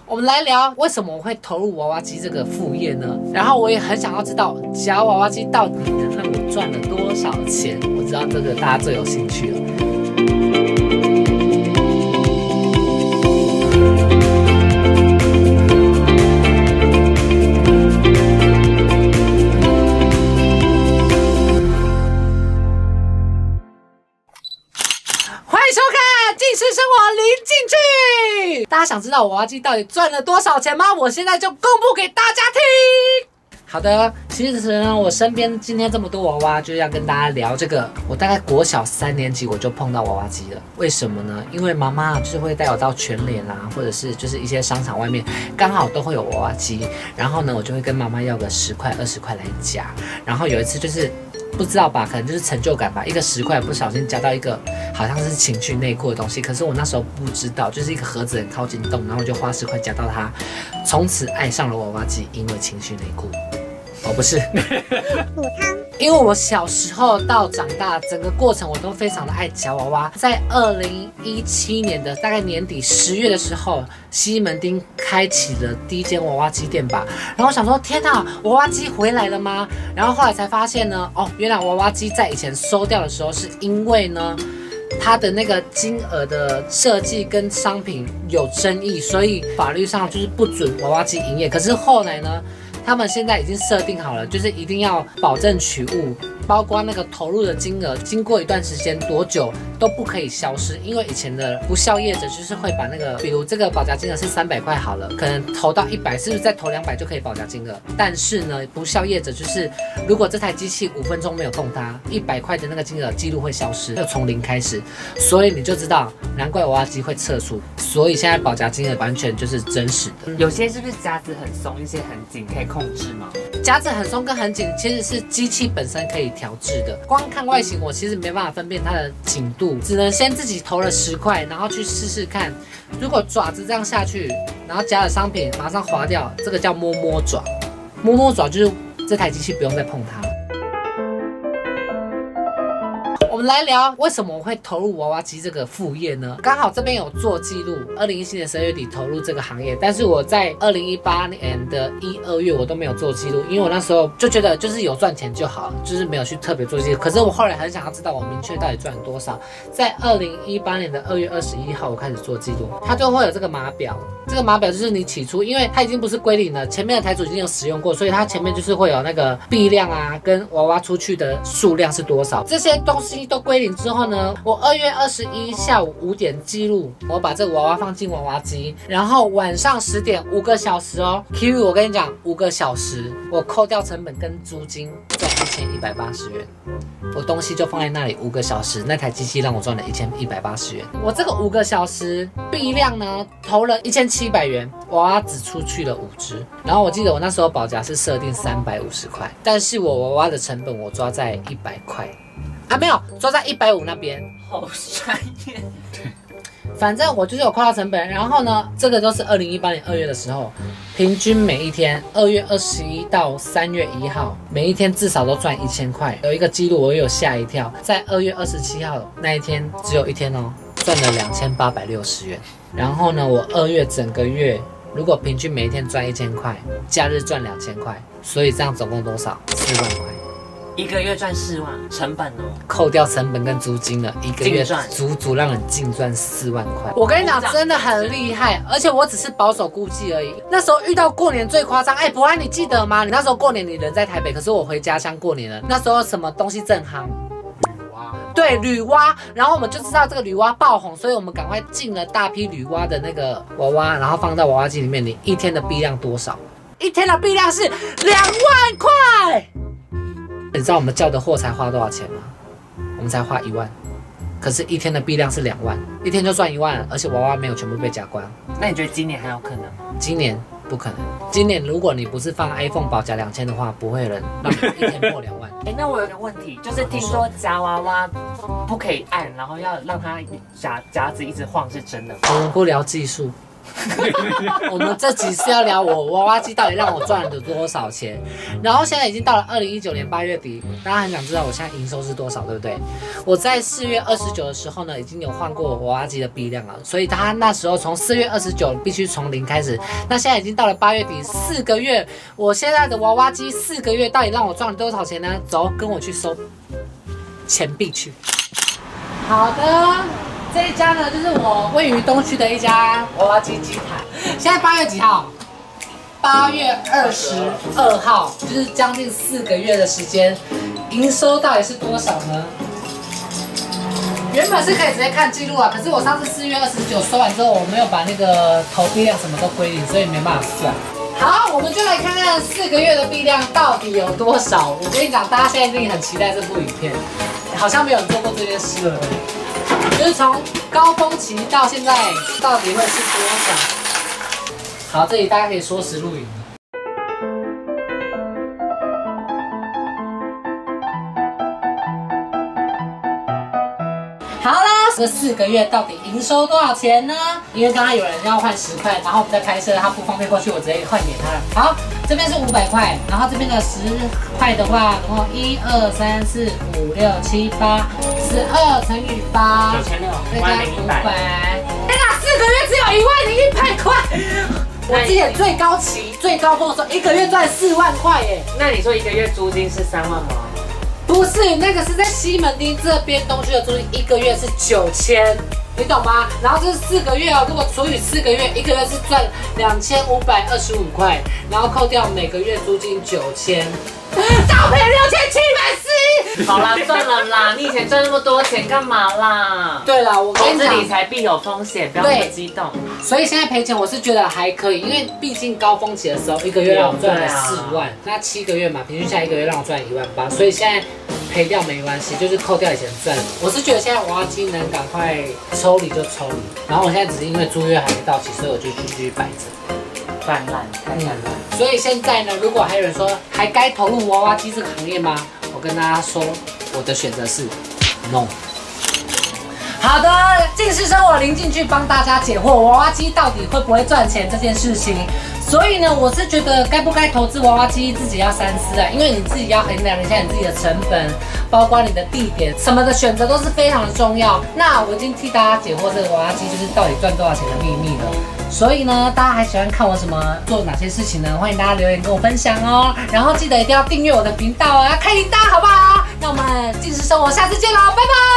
我们来聊为什么我会投入娃娃机这个副业呢？然后我也很想要知道夹娃娃机到底能让我赚了多少钱。我知道这个大家最有兴趣了。欢迎收看《进食生活零进去》。大家想知道娃娃机到底赚了多少钱吗？我现在就公布给大家听。好的，其实呢，我身边今天这么多娃娃，就是要跟大家聊这个。我大概国小3年级我就碰到娃娃机了，为什么呢？因为妈妈就是会带我到全联啦，或者是就是一些商场外面，刚好都会有娃娃机。然后呢，我就会跟妈妈要个10块、20块来夹。然后有一次就是不知道吧，可能就是成就感吧，一个10块不小心夹到一个好像是情趣内裤的东西，可是我那时候不知道，就是一个盒子很靠近洞，然后我就花10块夹到它，从此爱上了娃娃机，因为情趣内裤。哦，不是，因为我小时候到长大整个过程我都非常的爱夹娃娃。在2017年的大概年底10月的时候，西门町开启了第一间娃娃机店吧。然后我想说，天哪，娃娃机回来了吗？然后后来才发现呢，哦，原来娃娃机在以前收掉的时候，是因为呢，它的那个金额的设计跟商品有争议，所以法律上就是不准娃娃机营业。可是后来呢，他们现在已经设定好了，就是一定要保证取物，包括那个投入的金额，经过一段时间多久都不可以消失。因为以前的不肖业者就是会把那个，比如这个保夹金额是300块好了，可能投到100，是不是再投200就可以保夹金额？但是呢，不肖业者就是如果这台机器5分钟没有动它，100块的那个金额记录会消失，就从0开始。所以你就知道，难怪娃娃机会撤出。所以现在保夹金额完全就是真实的。 有些是不是夹子很松，一些很紧，可以控制吗？ 夹子很松跟很紧其实是机器本身可以调制的，光看外形我其实没办法分辨它的紧度，只能先自己投了10块，然后去试试看。如果爪子这样下去，然后夹的商品马上滑掉，这个叫摸摸爪。摸摸爪就是这台机器不用再碰它。我们来聊为什么我会投入娃娃机这个副业呢？刚好这边有做记录，2017年12月底投入这个行业，但是我在2018年的1、2月我都没有做记录，因为我那时候就觉得就是有赚钱就好，就是没有去特别做记录。可是我后来很想要知道我明确到底赚了多少，在2018年的2月21号我开始做记录，它就会有这个码表。这个码表就是你起初，因为它已经不是归零了，前面的台主已经有使用过，所以它前面就是会有那个币量啊，跟娃娃出去的数量是多少，这些东西都归零之后呢，我2月21下午5点记录，我把这个娃娃放进娃娃机，然后晚上10点5个小时哦 ，Kiwi 我跟你讲5个小时，我扣掉成本跟租金赚1180元，我东西就放在那里5个小时，那台机器让我赚了1180元。我这个5个小时币量呢，投了1700元，娃娃只出去了5只，然后我记得我那时候保夹是设定350块，但是我娃娃的成本我抓在100块。啊，没有，抓在150那边， 好专业。 反正我就是有扣到成本，然后呢，这个都是2018年2月的时候，平均每一天2月21到3月1号，每一天至少都赚1000块。有一个记录我有吓一跳，在2月27号那一天，只有一天哦，赚了2860元。然后呢，我2月整个月如果平均每一天赚1000块，假日赚2000块，所以这样总共多少？4万块。 一个月赚4万，成本哦， 扣掉成本跟租金了，一个月足足让人净赚4万块。我跟你讲，真的很厉害，而且我只是保守估计而已。那时候遇到过年最夸张，伯安你记得吗？你那时候过年你人在台北，可是我回家乡过年了。那时候什么东西正夯？对，女娲，然后我们就知道这个女娲爆红，所以我们赶快进了大批女娲的那个娃娃，然后放到娃娃机里面。你一天的币量多少？一天的币量是2万块。你知道我们叫的货才花多少钱吗？我们才花1万，可是一天的币量是2万，一天就赚1万，而且娃娃没有全部被夹光。 那你觉得今年还有可能吗？ 今年不可能。今年如果你不是放 iPhone 保夹2000的话，不会有人让你一天破2万。 那我有个问题，就是听说夹娃娃不可以按，然后要让它夹子一直晃，是真的吗？ 我们不聊技术， 我们这集是要聊我娃娃机到底让我赚了多少钱。然后现在已经到了2019年8月底，大家很想知道我现在营收是多少，对不对？我在4月29的时候呢，已经有换过我娃娃机的币量了，所以他那时候从4月29必须从0开始。那现在已经到了8月底，4个月，我现在的娃娃机4个月到底让我赚了多少钱呢？走，跟我去收钱币去。好的。这一家呢，就是我位于东区的一家娃娃机机台。现在8月几号？8月22号，就是将近4个月的时间，营收到底是多少呢？原本是可以直接看记录啊，可是我上次4月29收完之后，我没有把那个投币量什么都归零，所以没办法算。好，我们就来看看4个月的币量到底有多少。我跟你讲，大家现在一定很期待这部影片，好像没有人做过这件事了。就是从高峰期到现在，到底会是多少？好，这里大家可以说实录影。好啦，这4个月到底营收多少钱呢？因为刚刚有人要换10块，然后我们在拍摄，他不方便过去，我直接换给他了。好，这边是500块，然后这边的10块的话，总共1、2、3、4、5、6、7、8。12乘以8，9600，再加500。天哪，4个月只有10100块！我之前最高期、最高峰的时候，1个月赚4万块耶。 那你说1个月租金是3万吗？ 不是，那个是在西门町这边东区的租金，1个月是9000，你懂吗？然后这是4个月哦，如果除以4个月，1个月是赚2525块，然后扣掉每个月租金9000。照片6740， 好啦，算了啦，你以前赚那么多钱干嘛啦？ 对啦，我跟你讲， 投资理财必有风险，不要那么激动。 所以现在赔钱，我是觉得还可以，因为毕竟高峰期的时候，1个月让我赚了4万，那7个月嘛，平均下1个月让我赚18000，所以现在赔掉没关系，就是扣掉以前赚。我是觉得现在娃娃机能赶快抽离就抽离，然后我现在只是因为租约还没到期，所以我就继续摆着。 泛滥，太泛滥。 所以现在呢，如果还有人说还该投入娃娃机这个行业吗？我跟大家说，我的选择是 no。好的，近视生活零进去帮大家解惑，娃娃机到底会不会赚钱这件事情。所以呢，我是觉得该不该投资娃娃机，自己要三思啊，因为你自己要衡量一下你自己的成本，包括你的地点什么的选择都是非常的重要。那我已经替大家解惑这个娃娃机就是到底赚多少钱的秘密了。所以呢，大家还喜欢看我做哪些事情呢？欢迎大家留言跟我分享哦。然后记得一定要订阅我的频道啊，开铃铛好不好？那我们近视生活下次见喽，拜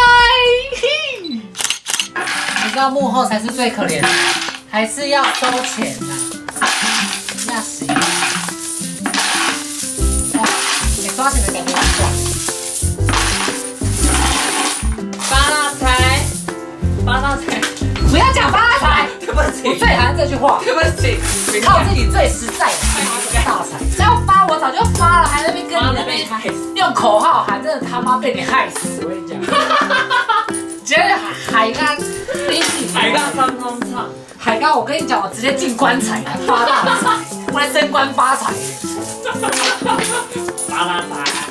拜。你知道幕后才是最可怜的，还是要收钱呐、那行。哇，你刷钱的感觉很爽。 发大财，发大财。 不要讲发财， 对不起， 我最讨厌这句话。 对不起， 靠自己最实在，大财。只要发我早就发了，还在那边跟你那边用口号喊，真的他妈被你害死！我跟你讲，直接海干， 海干放空唱， 海干，我跟你讲，我直接进棺材发大财，我来升官发财。 发大财。